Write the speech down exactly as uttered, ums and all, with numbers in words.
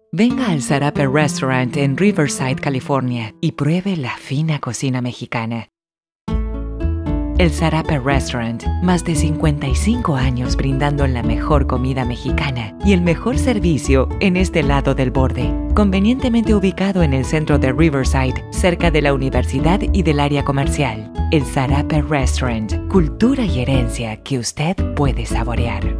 Venga al Zarape Restaurant en Riverside, California, y pruebe la fina cocina mexicana. El Zarape Restaurant, más de cincuenta y cinco años brindando la mejor comida mexicana y el mejor servicio en este lado del borde. Convenientemente ubicado en el centro de Riverside, cerca de la universidad y del área comercial. El Zarape Restaurant, cultura y herencia que usted puede saborear.